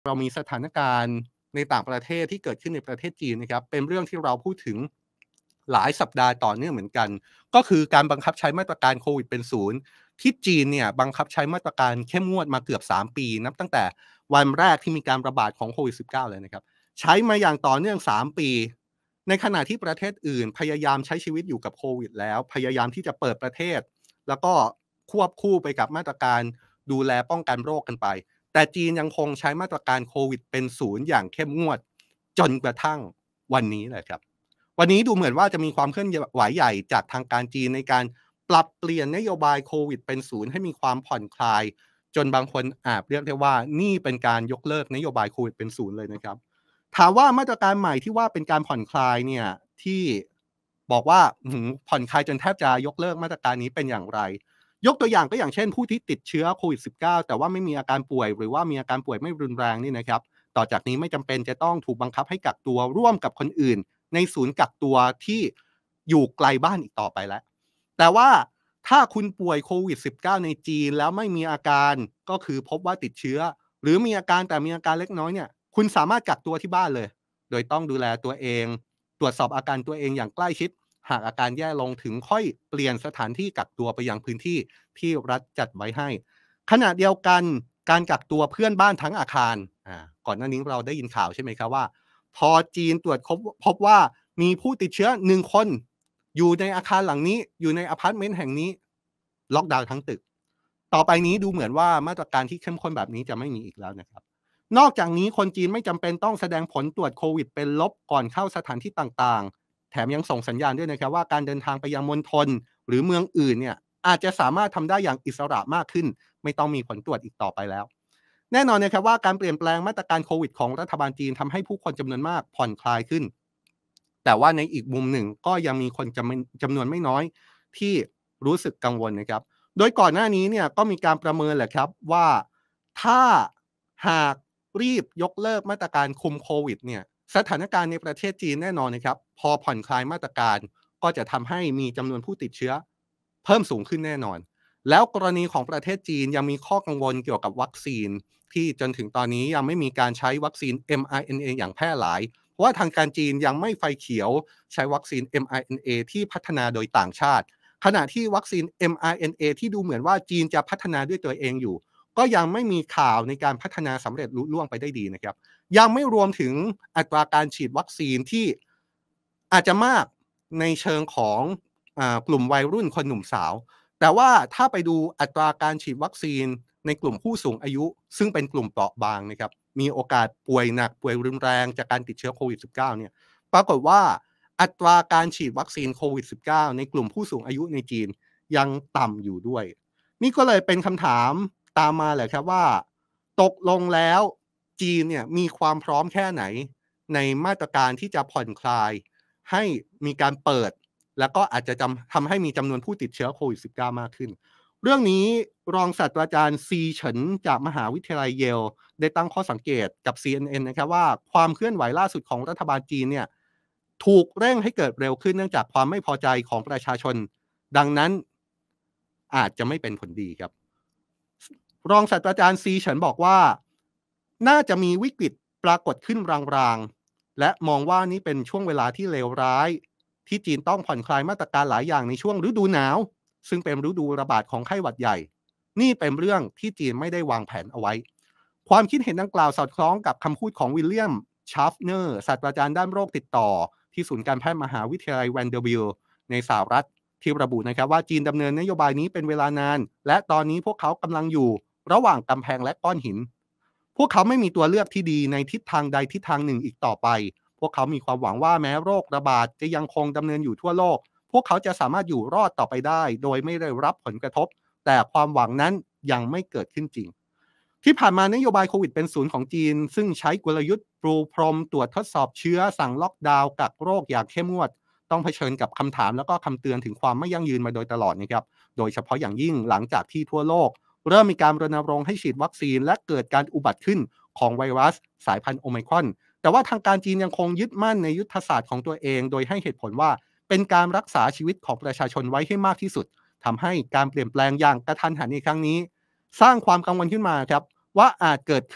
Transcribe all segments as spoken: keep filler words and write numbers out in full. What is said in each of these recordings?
เรามีสถานการณ์ในต่างประเทศที่เกิดขึ้นในประเทศจีนนะครับเป็นเรื่องที่เราพูดถึงหลายสัปดาห์ต่อเนื่องเหมือนกันก็คือการบังคับใช้มาตรการโควิดเป็นศูนย์ที่จีนเนี่ยบังคับใช้มาตรการเข้มงวดมาเกือบสามปีนับตั้งแต่วันแรกที่มีการระบาดของโควิด สิบเก้า เลยนะครับใช้มาอย่างต่อเนื่องสามปีในขณะที่ประเทศอื่นพยายามใช้ชีวิตอยู่กับโควิดแล้วพยายามที่จะเปิดประเทศแล้วก็ควบคู่ไปกับมาตรการดูแลป้องกันโรคกันไป แต่จีนยังคงใช้มาตรการโควิดเป็นศูนย์อย่างเข้มงวดจนกระทั่งวันนี้แหละครับวันนี้ดูเหมือนว่าจะมีความเคลื่อนไหวใหญ่จากทางการจีนในการปรับเปลี่ยนนโยบายโควิดเป็นศูนย์ให้มีความผ่อนคลายจนบางคนอาจเรียกได้ว่านี่เป็นการยกเลิกนโยบายโควิดเป็นศูนย์เลยนะครับถามว่ามาตรการใหม่ที่ว่าเป็นการผ่อนคลายเนี่ยที่บอกว่าผ่อนคลายจนแทบจะยกเลิกมาตรการนี้เป็นอย่างไร ยกตัวอย่างก็อย่างเช่นผู้ที่ติดเชื้อโควิด สิบเก้า แต่ว่าไม่มีอาการป่วยหรือว่ามีอาการป่วยไม่รุนแรงนี่นะครับต่อจากนี้ไม่จำเป็นจะต้องถูกบังคับให้กักตัวร่วมกับคนอื่นในศูนย์กักตัวที่อยู่ไกลบ้านอีกต่อไปแล้วแต่ว่าถ้าคุณป่วยโควิด สิบเก้า ในจีนแล้วไม่มีอาการก็คือพบว่าติดเชื้อหรือมีอาการแต่มีอาการเล็กน้อยเนี่ยคุณสามารถกักตัวที่บ้านเลยโดยต้องดูแลตัวเองตรวจสอบอาการตัวเองอย่างใกล้ชิด หากอาการแย่ลงถึงค่อยเปลี่ยนสถานที่กักตัวไปยังพื้นที่ที่รัฐจัดไว้ให้ขณะเดียวกันการกักตัวเพื่อนบ้านทั้งอาคารอ่าก่อนหน้านี้เราได้ยินข่าวใช่ไหมครับว่าพอจีนตรวจพบพบว่ามีผู้ติดเชื้อหนึ่งคนอยู่ในอาคารหลังนี้อยู่ในอพาร์ตเมนต์แห่งนี้ล็อกดาวน์ทั้งตึกต่อไปนี้ดูเหมือนว่ามาตรการที่เข้มข้นแบบนี้จะไม่มีอีกแล้วนะครับนอกจากนี้คนจีนไม่จำเป็นต้องแสดงผลตรวจโควิดเป็นลบก่อนเข้าสถานที่ต่างๆ แถมยังส่งสัญญาณด้วยนะครับว่าการเดินทางไปยังมณฑลหรือเมืองอื่นเนี่ยอาจจะสามารถทำได้อย่างอิสระมากขึ้นไม่ต้องมีผลตรวจอีกต่อไปแล้วแน่นอนนะครับว่าการเปลี่ยนแปลงมาตรการโควิดของรัฐบาลจีนทำให้ผู้คนจำนวนมากผ่อนคลายขึ้นแต่ว่าในอีกมุมหนึ่งก็ยังมีคนจำจำนวนไม่น้อยที่รู้สึกกังวลนะครับโดยก่อนหน้านี้เนี่ยก็มีการประเมินแหละครับว่าถ้าหากรีบยกเลิกมาตรการคุมโควิดเนี่ยสถานการณ์ในประเทศจีนแน่นอนนะครับพอผ่อนคลายมาตรการก็จะทำให้มีจำนวนผู้ติดเชื้อเพิ่มสูงขึ้นแน่นอนแล้วกรณีของประเทศจีนยังมีข้อกังวลเกี่ยวกับวัคซีนที่จนถึงตอนนี้ยังไม่มีการใช้วัคซีน เอ็ม อาร์ เอ็น เอ อย่างแพร่หลายเพราะว่าทางการจีนยังไม่ไฟเขียวใช้วัคซีน เอ็ม อาร์ เอ็น เอ ที่พัฒนาโดยต่างชาติขณะที่วัคซีน เอ็ม อาร์ เอ็น เอ ที่ดูเหมือนว่าจีนจะพัฒนาด้วยตัวเองอยู่ก็ยังไม่มีข่าวในการพัฒนาสำเร็จลุล่วงไปได้ดีนะครับ ยังไม่รวมถึงอัตราการฉีดวัคซีนที่อาจจะมากในเชิงของอากลุ่มวัยรุ่นคนหนุ่มสาวแต่ว่าถ้าไปดูอัตราการฉีดวัคซีนในกลุ่มผู้สูงอายุซึ่งเป็นกลุ่มเปราะบางนะครับมีโอกาสป่วยหนักป่วยรุนแรงจากการติดเชื้อโควิด สิบเก้า เนี่ยปรากฏว่าอัตราการฉีดวัคซีนโควิด สิบเก้า ในกลุ่มผู้สูงอายุในจีนยังต่ำอยู่ด้วยนี่ก็เลยเป็นคำถามตามมาแหละครับว่าตกลงแล้วจีนเนี่ยมีความพร้อมแค่ไหนในมาตรการที่จะผ่อนคลายให้มีการเปิดแล้วก็อาจจะจำทำให้มีจำนวนผู้ติดเชื้อโควิด สิบเก้า มากขึ้นเรื่องนี้รองศาสตราจารย์ซีเฉินจากมหาวิทยาลัยเยลได้ตั้งข้อสังเกตกับ ซี เอ็น เอ็น นะครับว่าความเคลื่อนไหวล่าสุดของรัฐบาลจีนเนี่ยถูกเร่งให้เกิดเร็วขึ้นเนื่องจากความไม่พอใจของประชาชนดังนั้นอาจจะไม่เป็นผลดีครับรองศาสตราจารย์ซีเฉินบอกว่าน่าจะมีวิกฤตปรากฏขึ้นรางๆและมองว่านี่เป็นช่วงเวลาที่เลวร้ายที่จีนต้องผ่อนคลายมาตรการหลายอย่างในช่วงฤดูหนาวซึ่งเป็นฤดูระบาดของไข้หวัดใหญ่นี่เป็นเรื่องที่จีนไม่ได้วางแผนเอาไว้ความคิดเห็นดังกล่าวสอดคล้องกับคำพูดของวิลเลียมชาฟเนอร์ศาสตราจารย์ด้านโรคติดต่อที่ศูนย์การแพทย์มหาวิทยาลัยแวนเดอร์บิลต์ในสหรัฐที่ระบุนะครับว่าจีนดำเนินนโยบายนี้เป็นเวลานานและตอนนี้พวกเขากำลังอยู่ระหว่างกำแพงและก้อนหินพวกเขาไม่มีตัวเลือกที่ดีในทิศทางใดทิศทางหนึ่งอีกต่อไปพวกเขามีความหวังว่าแม้โรคระบาดจะยังคงดำเนินอยู่ทั่วโลกพวกเขาจะสามารถอยู่รอดต่อไปได้โดยไม่ได้รับผลกระทบแต่ความหวังนั้นยังไม่เกิดขึ้นจริงที่ผ่านมานโยบายโควิดเป็นศูนย์ของจีนซึ่งใช้กลยุทธ์ปรูพรมตรวจทดสอบเชื้อสั่งล็อกดาวน์กักโรคอย่างเข้มงวดต้องเผชิญกับคำถามแล้วก็คำเตือนถึงความไม่ยั่งยืนมาโดยตลอดนะครับโดยเฉพาะอย่างยิ่งหลังจากที่ทั่วโลกเริ่มมีการรณรงค์ให้ฉีดวัคซีนและเกิดการอุบัติขึ้นของไวรัสสายพันธุ์โอไมครอนแต่ว่าทางการจีนยังคงยึดมั่นในยุทธศาสตร์ของตัวเองโดยให้เหตุผลว่าเป็นการรักษาชีวิตของประชาชนไว้ให้มากที่สุดทำให้การเปลี่ยนแปลงอย่างกระทันหันในครั้งนี้สร้างความกังวลขึ้นมาครับว่าอาจเกิดขึ้น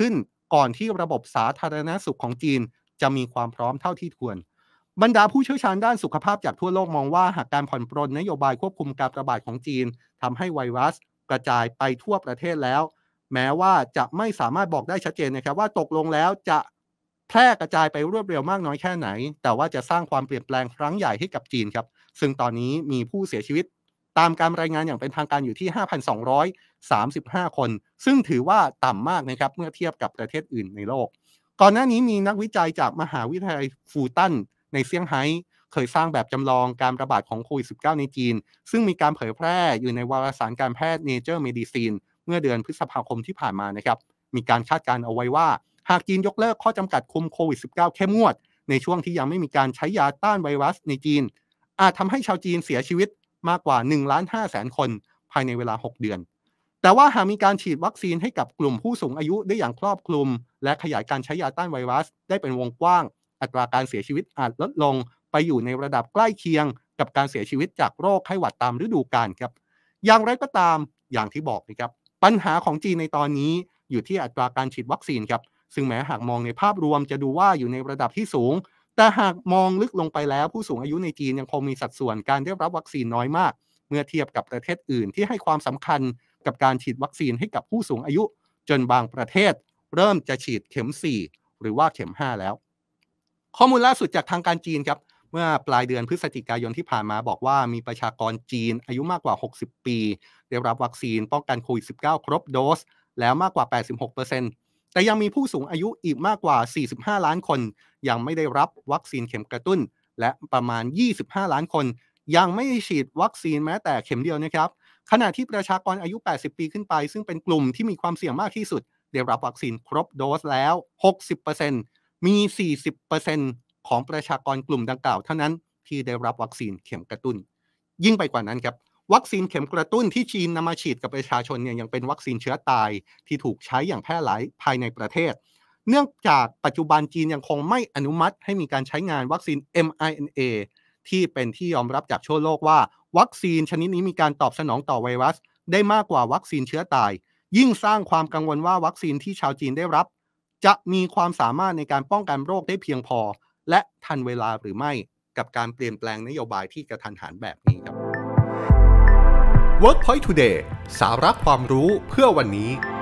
ก่อนที่ระบบสาธารณสุขของจีนจะมีความพร้อมเท่าที่ควรบรรดาผู้เชี่ยวชาญด้านสุขภาพจากทั่วโลกมองว่าหากการผ่อนปรนนโยบายควบคุมการระบาดของจีนทำให้ไวรัสกระจายไปทั่วประเทศแล้วแม้ว่าจะไม่สามารถบอกได้ชัดเจนนะครับว่าตกลงแล้วจะแพร่กระจายไปรวดเร็วมากน้อยแค่ไหนแต่ว่าจะสร้างความเปลี่ยนแปลงครั้งใหญ่ให้กับจีนครับซึ่งตอนนี้มีผู้เสียชีวิตตามการรายงานอย่างเป็นทางการอยู่ที่ ห้าพันสองร้อยสามสิบห้า คนซึ่งถือว่าต่ำมากนะครับเมื่อเทียบกับประเทศอื่นในโลกก่อนหน้านี้มีนักวิจัยจากมหาวิทยาลัยฟูตันในเซี่ยงไฮ้เคยสร้างแบบจำลองการระบาดของโควิด สิบเก้า ในจีนซึ่งมีการเผยแพร่อยู่ในวารสารการแพทย์ Nature Medicine เมื่อเดือนพฤษภาคมที่ผ่านมานะครับมีการคาดการณ์เอาไว้ว่าหากจีนยกเลิกข้อจำกัดคุมโควิด สิบเก้า เข้มงวดในช่วงที่ยังไม่มีการใช้ยาต้านไวรัสในจีนอาจทำให้ชาวจีนเสียชีวิตมากกว่า หนึ่งล้านห้าแสน คนภายในเวลาหกเดือนแต่ว่าหากมีการฉีดวัคซีนให้กับกลุ่มผู้สูงอายุได้อย่างครอบคลุมและขยายการใช้ยาต้านไวรัสได้เป็นวงกว้างอัตราการเสียชีวิตอาจลดลงไปอยู่ในระดับใกล้เคียงกับการเสียชีวิตจากโรคไข้หวัดตามฤดูกาลครับอย่างไรก็ตามอย่างที่บอกนะครับปัญหาของจีนในตอนนี้อยู่ที่อัตราการฉีดวัคซีนครับซึ่งแม้หากมองในภาพรวมจะดูว่าอยู่ในระดับที่สูงแต่หากมองลึกลงไปแล้วผู้สูงอายุในจีนยังคงมีสัดส่วนการได้รับวัคซีนน้อยมากเมื่อเทียบกับประเทศอื่นที่ให้ความสำคัญกับการฉีดวัคซีนให้กับผู้สูงอายุจนบางประเทศเริ่มจะฉีดเข็มสี่หรือว่าเข็มห้าแล้วข้อมูลล่าสุดจากทางการจีนครับเมื่อปลายเดือนพฤศจิกายนที่ผ่านมาบอกว่ามีประชากรจีนอายุมากกว่าหกสิบปีได้รับวัคซีนป้องกันโควิด สิบเก้า ครบโดสแล้วมากกว่า แปดสิบหกเปอร์เซ็นต์ แต่ยังมีผู้สูงอายุอีกมากกว่าสี่สิบห้าล้านคนยังไม่ได้รับวัคซีนเข็มกระตุ้นและประมาณยี่สิบห้าล้านคนยังไม่ได้ฉีดวัคซีนแม้แต่เข็มเดียวนะครับขณะที่ประชากรอายุแปดสิบปีขึ้นไปซึ่งเป็นกลุ่มที่มีความเสี่ยงมากที่สุดได้รับวัคซีนครบโดสแล้ว หกสิบเปอร์เซ็นต์ มี สี่สิบเปอร์เซ็นต์ ของประชากรกลุ่มดังกล่าวเท่านั้นที่ได้รับวัคซีนเข็มกระตุ้นยิ่งไปกว่านั้นครับวัคซีนเข็มกระตุ้นที่จีนนำมาฉีดกับประชาชนเนี่ยยังเป็นวัคซีนเชื้อตายที่ถูกใช้อย่างแพร่หลายภายในประเทศเนื่องจากปัจจุบันจีนยังคงไม่อนุมัติให้มีการใช้งานวัคซีน เอ็ม อาร์ เอ็น เอ ที่เป็นที่ยอมรับจากทั่วโลกว่าวัคซีนชนิดนี้มีการตอบสนองต่อไวรัสได้มากกว่าวัคซีนเชื้อตายยิ่งสร้างความกังวลว่าวัคซีนที่ชาวจีนได้รับจะมีความสามารถในการป้องกันโรคได้เพียงพอและทันเวลาหรือไม่กับการเปลี่ยนแปลงนโยบายที่กระทันหันแบบนี้ครับ Workpoint Today สาระความรู้เพื่อวันนี้